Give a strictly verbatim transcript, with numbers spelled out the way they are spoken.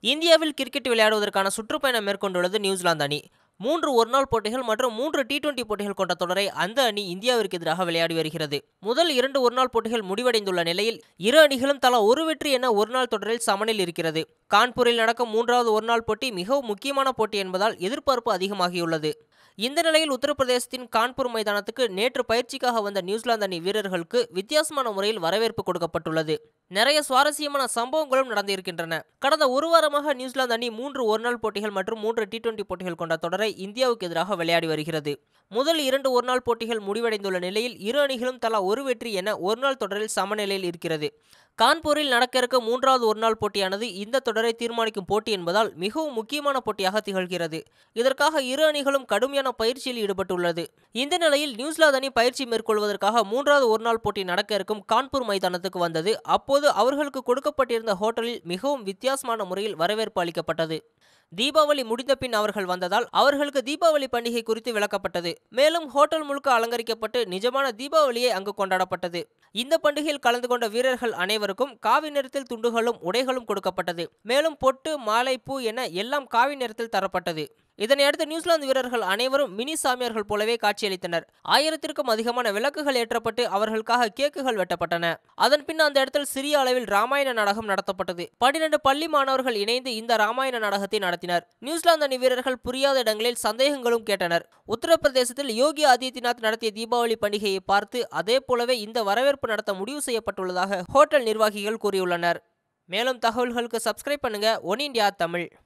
இந்தியாவில் கிரிக்கெட் விளையாடுவதற்கான சுற்றுப்பயணம் மேற்கொண்டுள்ளது நியூசிலாந்து அணி. மூன்று ஒருநாள் போட்டிகள் மற்றும் மூன்று டி டுவெண்டி போட்டிகள் கொண்ட தொடரை அந்த அணி இந்தியாவிற்கு எதிராக விளையாடி வருகிறது. முதல் இரண்டு ஒருநாள் போட்டிகள் முடிவடைந்துள்ள நிலையில் இரு அணிகளும் தலா ஒரு வெற்றி என ஒருநாள் தொடரில் சமனில் இருக்கிறது. கான்பூரில் நடக்கும் மூன்றாவது ஒருநாள் போட்டி மிகவும் முக்கியமான போட்டி என்பதால் எதிர்பார்ப்பு அதிகமாகியுள்ளது. இந்த நிலையில் உத்தரப்பிரதேசத்தின் கான்பூர் மைதானத்துக்கு நேற்று பயிற்சிக்காக வந்த நியூசிலாந்து அணி வீரர்களுக்கு வித்தியாசமான முறையில் வரவேற்பு கொடுக்கப்பட்டுள்ளது. நிறைய சுவாரஸ்யமான சம்பவங்களும் நடந்திருக்கின்றன. கடந்த ஒரு வாரமாக நியூசிலாந்து அணி மூன்று ஒருநாள் போட்டிகள் மற்றும் மூன்று டி டுவெண்டி போட்டிகள் கொண்ட தொடரை இந்தியாவுக்கு எதிராக விளையாடி வருகிறது. முதல் இரண்டு ஒருநாள் போட்டிகள் முடிவடைந்துள்ள நிலையில் இரு அணிகளும் தலா ஒரு வெற்றி என ஒருநாள் தொடரில் சமநிலையில் இருக்கிறது. கான்பூரில் நடக்க இருக்க மூன்றாவது ஒருநாள் போட்டியானது இந்த தொடரை தீர்மானிக்கும் போட்டி என்பதால் மிகவும் முக்கியமான போட்டியாக திகழ்கிறது. இதற்காக இரு அணிகளும் கடுமையான பயிற்சியில் ஈடுபட்டுள்ளது. இந்த நிலையில் நியூசிலாந்து அணி பயிற்சி மேற்கொள்வதற்காக மூன்றாவது ஒருநாள் போட்டி நடக்க இருக்கும் கான்பூர் மைதானத்துக்கு வந்தது. அப்போது அவர்களுக்கு கொடுக்கப்பட்டிருந்த ஹோட்டலில் மிகவும் வித்தியாசமான முறையில் வரவேற்பு அளிக்கப்பட்டது. தீபாவளி முடிந்த பின் அவர்கள் வந்ததால் அவர்களுக்கு தீபாவளி பண்டிகை குறித்து விளக்கப்பட்டது. மேலும் ஹோட்டல் முழுக்க அலங்கரிக்கப்பட்டு நிஜமான தீபாவளியை அங்கு கொண்டாடப்பட்டது. இந்த பண்டிகையில் கலந்து கொண்ட வீரர்கள் அனைவருக்கும் காவி நிறத்தில் துண்டுகளும் உடைகளும் கொடுக்கப்பட்டது. மேலும் பொட்டு, மாலை, பூ என எல்லாம் காவி நிறத்தில் தரப்பட்டது. இதனையடுத்து நியூசிலாந்து வீரர்கள் அனைவரும் மினி சாமியார்கள் போலவே காட்சியளித்தனர். ஆயிரத்திற்கும் அதிகமான விளக்குகள் ஏற்றப்பட்டு அவர்களுக்காக கேக்குகள் வெட்டப்பட்டன. அதன் பின் அந்த இடத்தில் சிறிய அளவில் ராமாயண நாடகம் நடத்தப்பட்டது. பன்னிரண்டு பள்ளி மாணவர்கள் இணைந்து இந்த ராமாயண நாடகத்தை நடத்தினர். நியூசிலாந்து அணி வீரர்கள் புரியாத இடங்களில் சந்தேகங்களும் கேட்டனர். உத்தரப்பிரதேசத்தில் யோகி ஆதித்யநாத் நடத்திய தீபாவளி பண்டிகையை பார்த்து அதே போலவே இந்த வரவேற்பு நடத்த முடிவு செய்யப்பட்டுள்ளதாக ஹோட்டல் நிர்வாகிகள் கூறியுள்ளனர். மேலும் தகவல்களுக்கு சப்ஸ்கிரைப் பண்ணுங்க ஒன் இண்டியா தமிழ்.